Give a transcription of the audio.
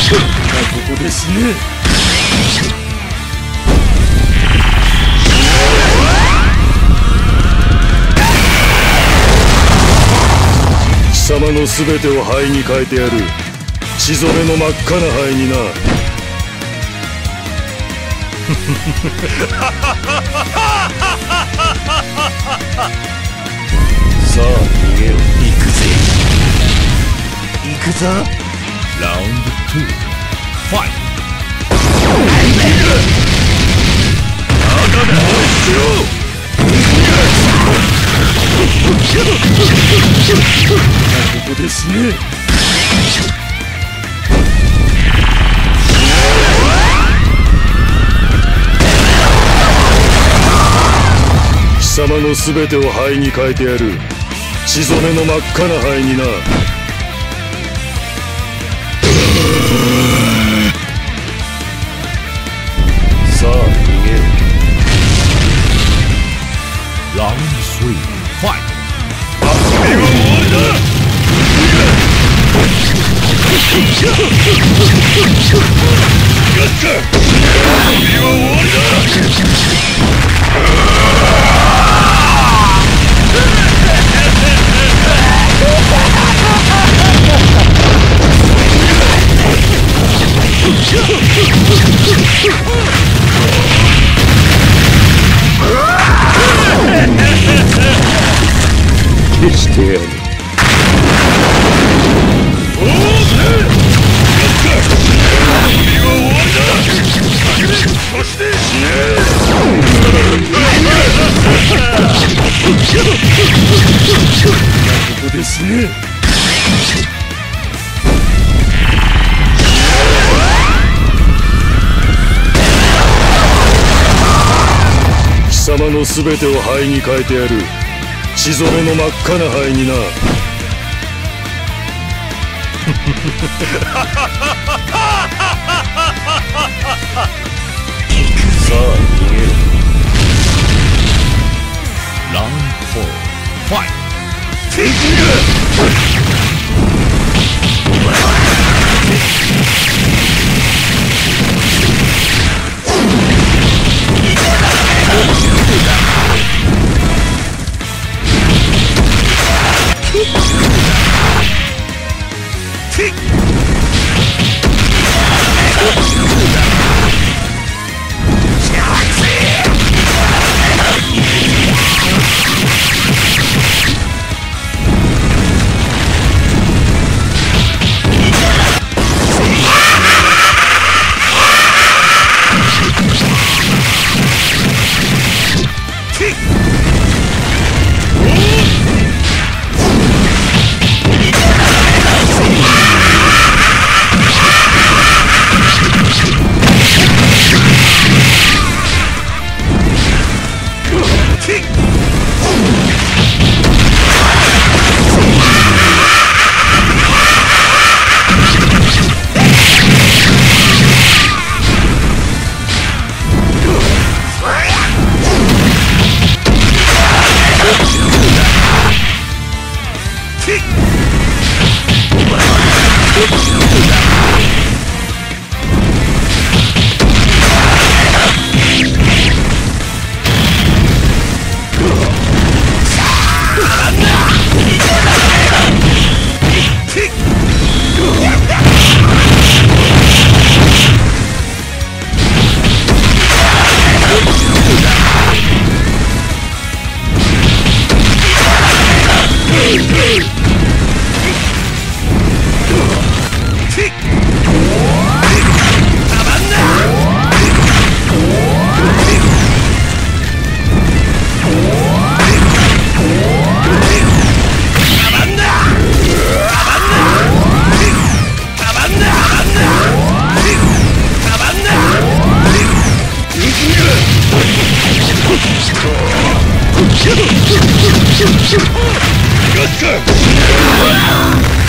ここで死ね。貴様の全てを灰に変えてやる。血染めの真っ赤な灰にな。さあ逃げよ。行くぜ。行くぞ。ラウンド2ファイト。ここで死ね。貴様の全てを灰に変えてやる。血染めの真っ赤な灰にな。さあ逃げよ。ラウンド3ファイト。遊びは終わりだ。やった。遊びは終わりだ。消してやる。そして死ね。ここで死ね。貴様の全てを灰に変えてやる。血染めの真っ赤な灰にな。さあ逃げよ。ラウンド4ファイト。よしか。